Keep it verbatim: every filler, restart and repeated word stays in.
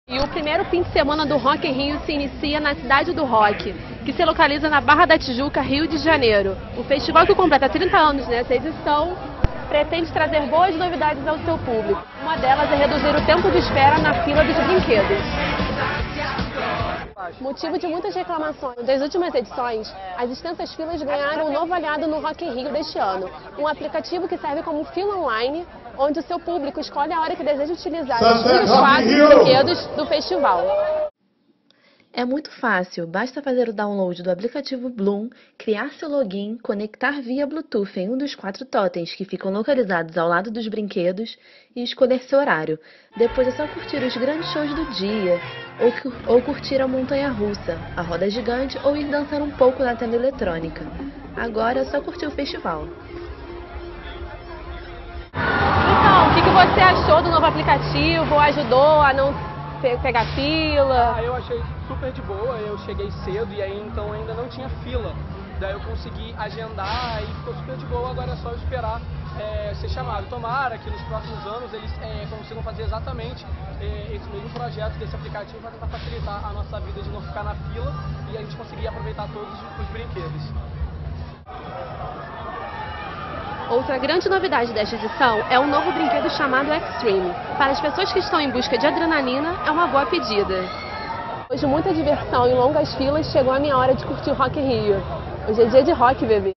E o primeiro fim de semana do Rock in Rio se inicia na Cidade do Rock, que se localiza na Barra da Tijuca, Rio de Janeiro. O festival, que completa trinta anos nessa edição, pretende trazer boas novidades ao seu público. Uma delas é reduzir o tempo de espera na fila dos brinquedos. Motivo de muitas reclamações das últimas edições, as extensas filas ganharam um novo aliado no Rock in Rio deste ano. Um aplicativo que serve como fila online, onde o seu público escolhe a hora que deseja utilizar os vários quadros e brinquedos do festival. É muito fácil, basta fazer o download do aplicativo Bloom, criar seu login, conectar via Bluetooth em um dos quatro totens que ficam localizados ao lado dos brinquedos e escolher seu horário. Depois é só curtir os grandes shows do dia, ou, ou curtir a montanha-russa, a roda gigante ou ir dançar um pouco na tenda eletrônica. Agora é só curtir o festival. Então, o que você achou do novo aplicativo? Ajudou a não pegar fila? Ah, eu achei super de boa, eu cheguei cedo e aí então ainda não tinha fila. Daí eu consegui agendar e ficou super de boa, agora é só esperar é, ser chamado. Tomara que nos próximos anos eles é, consigam fazer exatamente é, esse mesmo projeto desse aplicativo para tentar facilitar a nossa vida de não ficar na fila e a gente conseguir aproveitar todos os brinquedos. Outra grande novidade desta edição é um novo brinquedo chamado Extreme. Para as pessoas que estão em busca de adrenalina, é uma boa pedida. Depois de muita diversão e longas filas, chegou a minha hora de curtir o Rock in Rio. Hoje é dia de rock, bebê.